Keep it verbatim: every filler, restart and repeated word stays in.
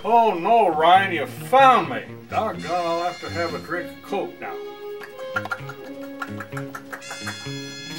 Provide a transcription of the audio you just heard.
Oh no, Ryan, you found me. Doggone, I'll have to have a drink of Coke now.